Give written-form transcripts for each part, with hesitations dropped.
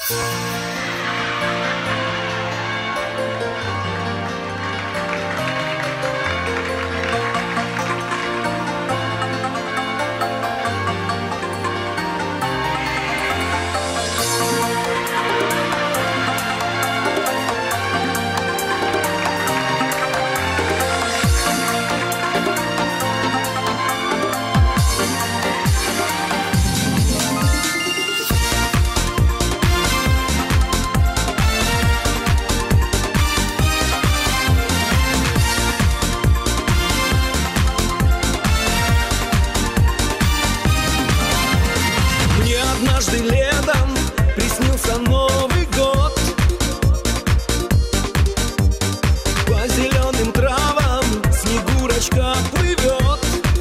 Однажды летом приснился Новый год. По зеленым травам Снегурочка плывет.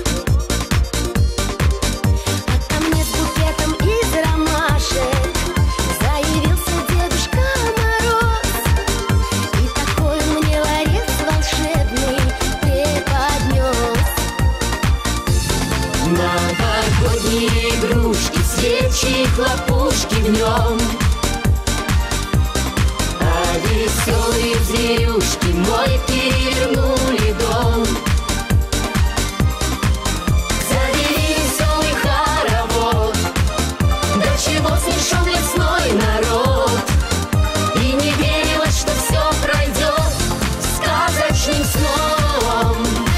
А ко мне с букетом из ромашек заявился Дедушка Мороз. И такой мне ларец волшебный преподнес. Новогодние игрушки, свечи, хлопушки в нем, а веселые зверюшки мой перевернули дом. Завели веселый хоровод, до чего смешон лесной народ. И не верилось, что все пройдет сказочным сном.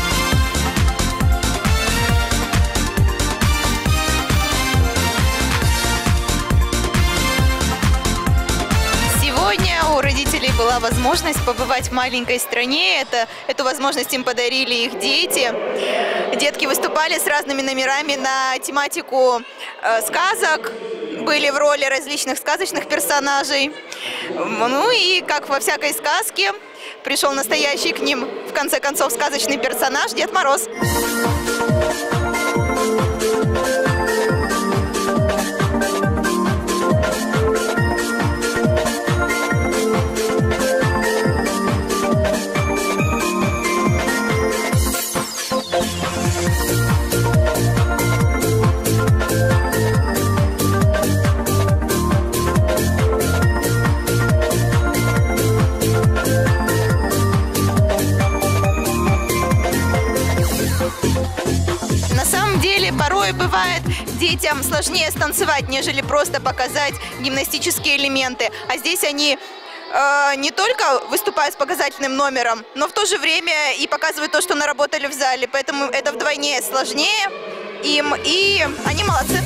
У родителей была возможность побывать в маленькой стране. Эту возможность им подарили их дети. Детки выступали с разными номерами на тематику сказок, были в роли различных сказочных персонажей. Ну и, как во всякой сказке, пришел настоящий к ним, в конце концов, сказочный персонаж Дед Мороз. Порой бывает детям сложнее станцевать, нежели просто показать гимнастические элементы. А здесь они не только выступают с показательным номером, но в то же время и показывают то, что наработали в зале. Поэтому это вдвойне сложнее им, и они молодцы.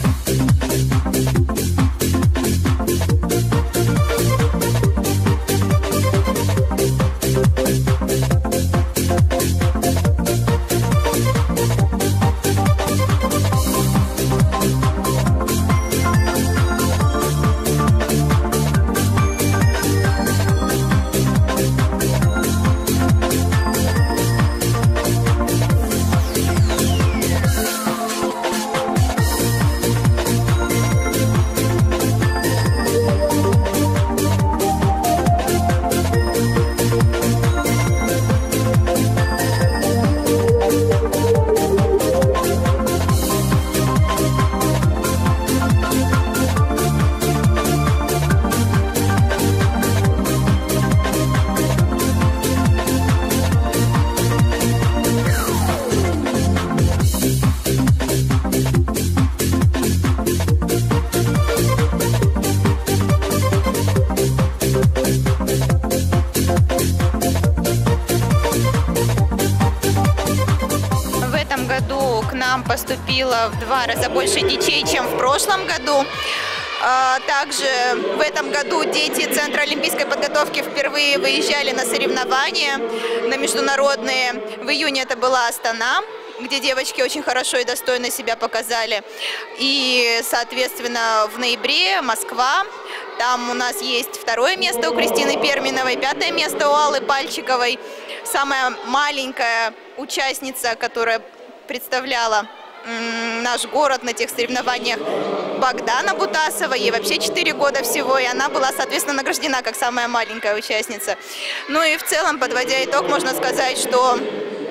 Поступило в 2 раза больше детей, чем в прошлом году. Также в этом году дети Центра олимпийской подготовки впервые выезжали на соревнования, на международные. В июне это была Астана, где девочки очень хорошо и достойно себя показали. И, соответственно, в ноябре Москва. Там у нас есть 2-е место у Кристины Перминовой, 5-е место у Аллы Пальчиковой. Самая маленькая участница, которая представляла наш город на тех соревнованиях, Богдана Бутасова. Ей вообще 4 года всего, и она была, соответственно, награждена как самая маленькая участница. Ну и в целом, подводя итог, можно сказать, что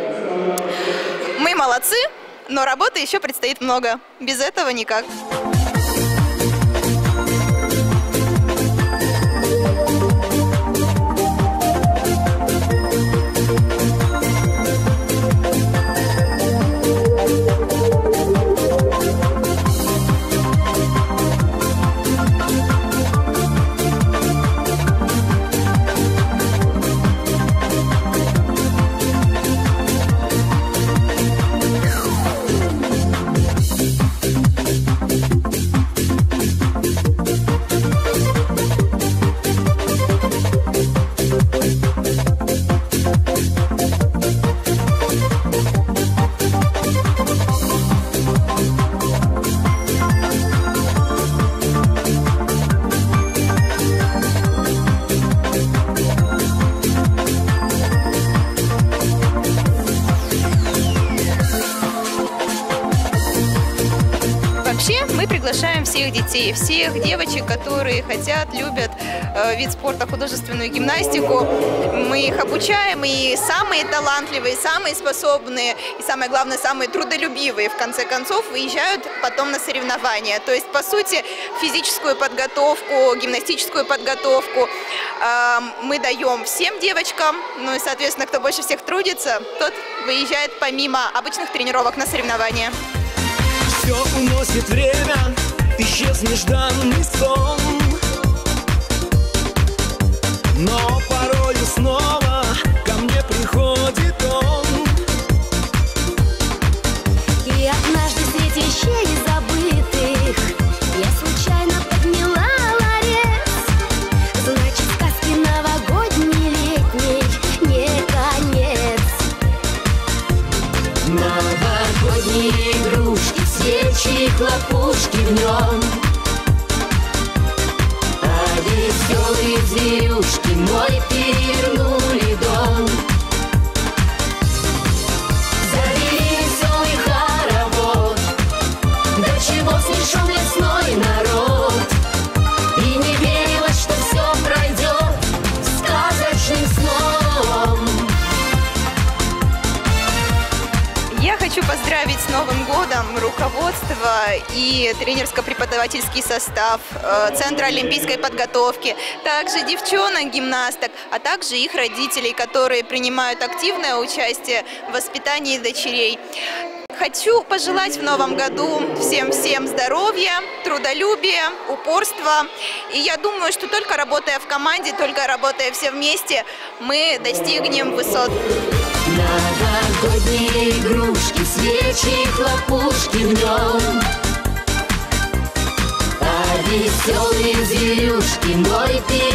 мы молодцы, но работы еще предстоит много. Без этого никак. всех детей, всех девочек, которые хотят, любят вид спорта, художественную гимнастику. Мы их обучаем, и самые талантливые, самые способные, и самое главное, самые трудолюбивые, в конце концов, выезжают потом на соревнования. То есть, по сути, физическую подготовку, гимнастическую подготовку мы даем всем девочкам, ну и, соответственно, кто больше всех трудится, тот выезжает помимо обычных тренировок на соревнования. Все уносит время, исчез нежданный сон. Но порою снова ко мне приходит он. И однажды среди вещей забытых я случайно подняла ларец. Значит, сказки новогодней, летней не конец. Новогодние игрушки, свечи, хлопушки в нем. А веселые зверюшки мой перевернули дом. Завели веселый хоровод, до чего смешон лесной народ. И не верилось, что все пройдет сказочным сном. Я хочу поздравить с Новым годом руководство и тренерско-преподавательский состав Центра олимпийской подготовки, также девчонок-гимнасток, а также их родителей, которые принимают активное участие в воспитании дочерей. Хочу пожелать в новом году всем здоровья, трудолюбия, упорства. И я думаю, что только работая в команде, только работая все вместе, мы достигнем высот. Новогодние игрушки, свечи, хлопушки в нем. А веселые зверюшки мой